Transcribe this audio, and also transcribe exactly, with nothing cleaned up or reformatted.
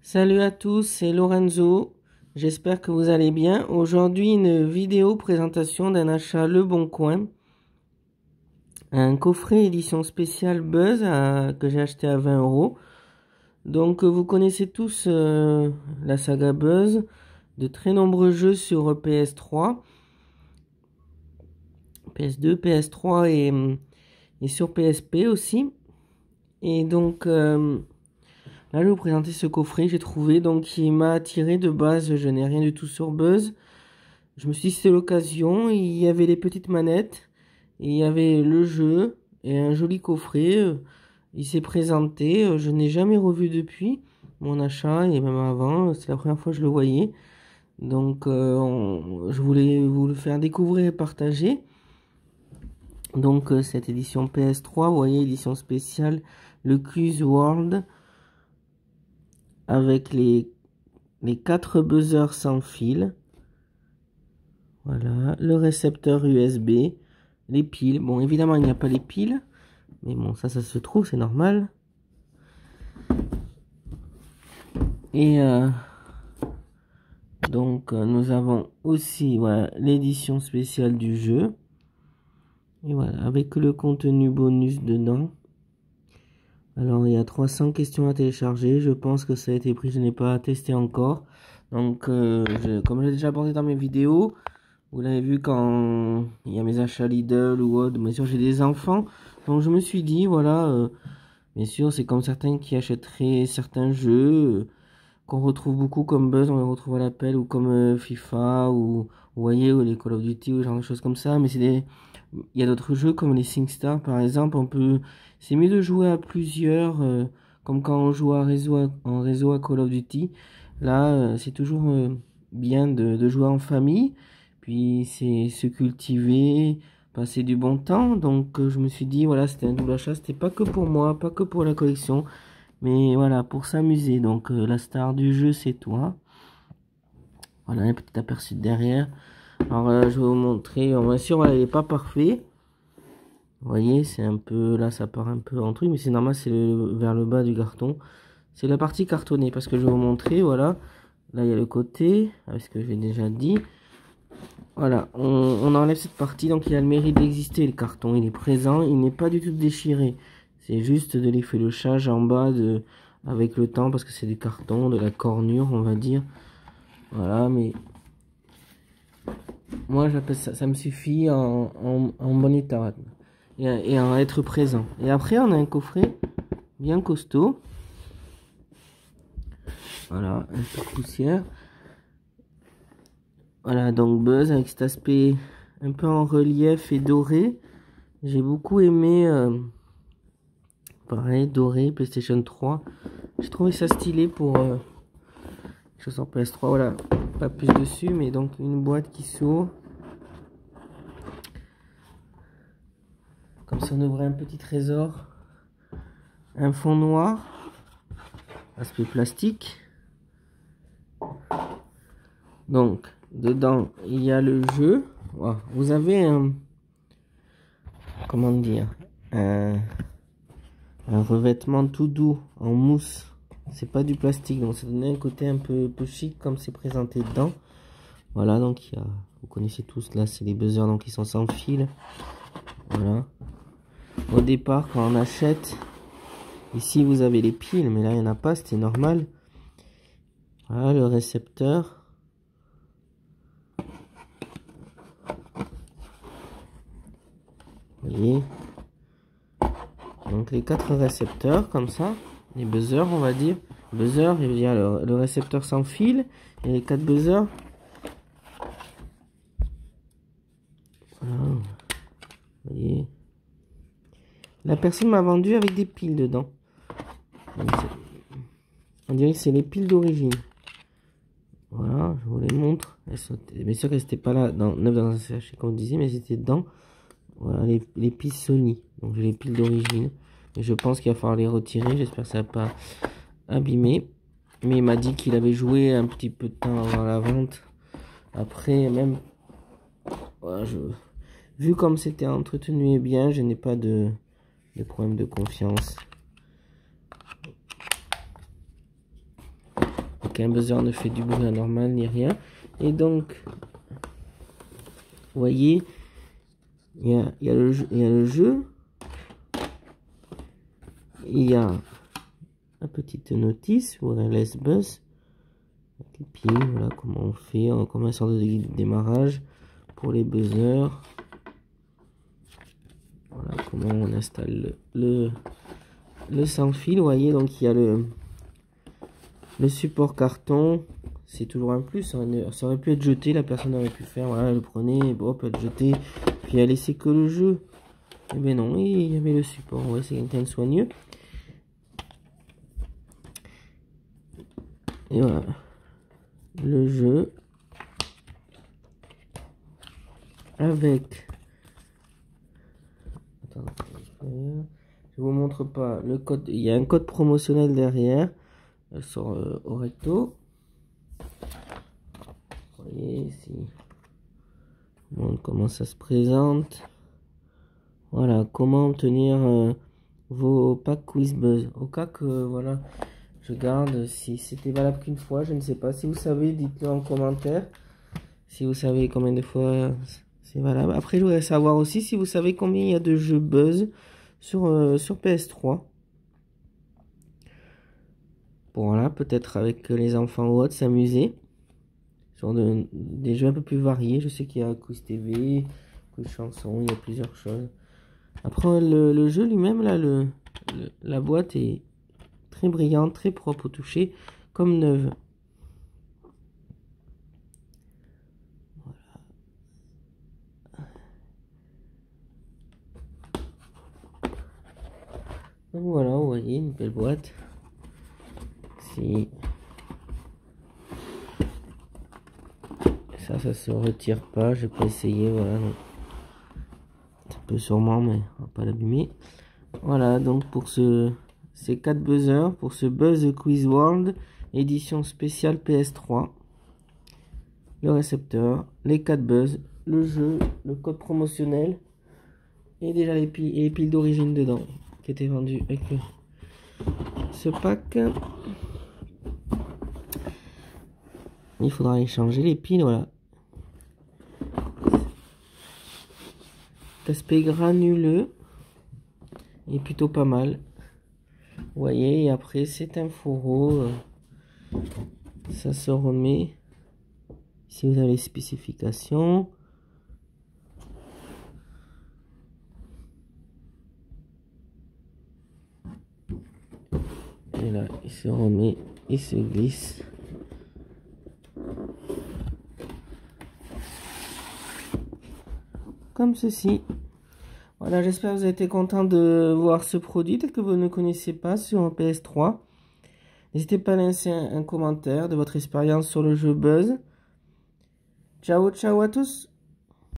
Salut à tous, c'est Lorenzo. J'espère que vous allez bien. Aujourd'hui, une vidéo présentation d'un achat Le Bon Coin. Un coffret édition spéciale Buzz à, que j'ai acheté à vingt euros. Donc, vous connaissez tous euh, la saga Buzz. De très nombreux jeux sur P S trois, P S deux, P S trois et, et sur P S P aussi. Et donc... Euh, Là, je vais vous présenter ce coffret que j'ai trouvé, donc qui m'a attiré de base. Je n'ai rien du tout sur Buzz. Je me suis dit c'était l'occasion. Il y avait les petites manettes, et il y avait le jeu et un joli coffret. Il s'est présenté. Je n'ai jamais revu depuis mon achat et même avant. C'est la première fois que je le voyais. Donc, euh, on, je voulais vous le faire découvrir et partager. Donc, euh, cette édition P S trois, vous voyez, édition spéciale, le Quiz World. Avec les, les quatre buzzers sans fil. Voilà, le récepteur U S B, les piles. Bon, évidemment, il n'y a pas les piles. Mais bon, ça, ça se trouve, c'est normal. Et euh, donc, euh, nous avons aussi voilà, l'édition spéciale du jeu. Et voilà, avec le contenu bonus dedans. Alors, il y a trois cents questions à télécharger. Je pense que ça a été pris. Je n'ai pas testé encore. Donc, euh, je, comme j'ai déjà abordé dans mes vidéos, vous l'avez vu quand il y a mes achats Lidl ou autre. Bien sûr, j'ai des enfants. Donc, je me suis dit, voilà, euh, bien sûr, c'est comme certains qui achèteraient certains jeux euh, qu'on retrouve beaucoup comme Buzz. On les retrouve à l'appel ou comme euh, FIFA ou, vous voyez, ou les Call of Duty ou genre de choses comme ça. Mais c'est des... il y a d'autres jeux comme les SingStar, par exemple. On peut... C'est mieux de jouer à plusieurs, euh, comme quand on joue à réseau à, en réseau à Call of Duty. Là, euh, c'est toujours euh, bien de, de jouer en famille. Puis c'est se cultiver, passer du bon temps. Donc euh, je me suis dit, voilà, c'était un double achat. C'était pas que pour moi, pas que pour la collection. Mais voilà, pour s'amuser. Donc euh, la star du jeu, c'est toi. Voilà, un petit aperçu de derrière. Alors euh, je vais vous montrer. Bien sûr, voilà, il n'est pas parfait. Vous voyez, c'est un peu, là ça part un peu en truc, mais c'est normal, c'est le, vers le bas du carton. C'est la partie cartonnée, parce que je vais vous montrer, voilà. Là il y a le côté, avec ce que j'ai déjà dit. Voilà, on, on enlève cette partie, donc il a le mérite d'exister, le carton, il est présent, il n'est pas du tout déchiré. C'est juste de l'effilochage en bas, de, avec le temps, parce que c'est du carton, de la cornure, on va dire. Voilà, mais... moi j'appelle ça, ça me suffit en, en, en bon état. Et en être présent. Et après on a un coffret bien costaud. Voilà, un peu de poussière. Voilà, donc Buzz avec cet aspect un peu en relief et doré. J'ai beaucoup aimé euh, pareil, doré, PlayStation trois. J'ai trouvé ça stylé pour euh, je sors P S trois, voilà, pas plus dessus, mais donc une boîte qui s'ouvre. Comme si on ouvrait un petit trésor. Un fond noir. Aspect plastique. Donc, dedans, il y a le jeu. Wow. Vous avez un... comment dire un, un revêtement tout doux en mousse. C'est pas du plastique. Donc, ça donne un côté un peu, peu chic comme c'est présenté dedans. Voilà, donc il y a... vous connaissez tous, là, c'est les buzzers donc ils sont sans fil. Voilà. Au départ, quand on achète, ici vous avez les piles, mais là il n'y en a pas, c'était normal. Voilà le récepteur. Vous voyez. Donc les quatre récepteurs comme ça, les buzzers on va dire. Buzzer, il y a le, le récepteur sans fil et les quatre buzzers. Voilà. Vous voyez. La personne m'a vendu avec des piles dedans. On dirait que c'est les piles d'origine. Voilà, je vous les montre. Elles sont, bien sûr qu'elles n'étaient pas là, dans, neuf dans un sachet comme on disait, mais elles étaient dedans. Voilà, les, les piles Sony. Donc j'ai les piles d'origine. Et je pense qu'il va falloir les retirer. J'espère que ça va pas abîmer. Mais il m'a dit qu'il avait joué un petit peu de temps avant la vente. Après, même... voilà, je, vu comme c'était entretenu et bien, je n'ai pas de... des problèmes de confiance. qu'un buzzer ne fait du bruit anormal ni rien. Et donc, vous voyez, il y a, il y a le jeu, il y a le jeu. Il y a une petite notice, wireless buzz. Et puis voilà comment on fait, comme un sorte de guide de démarrage pour les buzzers. Voilà comment on installe le, le, le sans fil. Vous voyez, donc il y a le, le support carton. C'est toujours un plus. Hein. Ça aurait pu être jeté, la personne aurait pu faire, voilà, le prenez, bon, peut être jeté, puis elle laissait que le jeu. Et bien non, il y avait le support. Ouais, c'est quelqu'un de soigneux. Et voilà, le jeu avec, attends, je vous montre pas le code, il y a un code promotionnel derrière sur euh, au recto. Vous voyez ici, je vous montre comment ça se présente. Voilà, comment obtenir euh, vos packs QuizBuzz. Au cas que voilà, je garde, si c'était valable qu'une fois, je ne sais pas. Si vous savez, dites-le en commentaire. Si vous savez combien de fois c'est valable. Après, je voudrais savoir aussi si vous savez combien il y a de jeux Buzz sur, euh, sur P S trois. Bon, voilà, peut-être avec les enfants ou autres, s'amuser. Sur de, des jeux un peu plus variés. Je sais qu'il y a Quiz T V, Quiz Chanson, il y a plusieurs choses. Après, le, le jeu lui-même, là, le, le, la boîte est très brillante, très propre au toucher, comme neuve. Donc voilà, vous voyez, une belle boîte. Si ça, ça se retire pas, j'ai pas essayé, voilà. Donc, ça peut sûrement, mais on va pas l'abîmer. Voilà, donc pour ce ces quatre buzzers, pour ce Buzz Quiz World, édition spéciale P S trois. Le récepteur, les quatre buzz, le jeu, le code promotionnel et déjà les piles, et les piles d'origine dedans qui étaient vendues avec ce pack. Il faudra échanger les piles, voilà. L'aspect granuleux est plutôt pas mal. Vous voyez, et après c'est un fourreau, ça se remet. Si vous avez les spécifications. Et là, il se remet, il se glisse. Comme ceci. Voilà, j'espère que vous avez été content de voir ce produit, peut-être que vous ne connaissez pas sur un P S trois. N'hésitez pas à laisser un, un commentaire de votre expérience sur le jeu Buzz. Ciao, ciao à tous!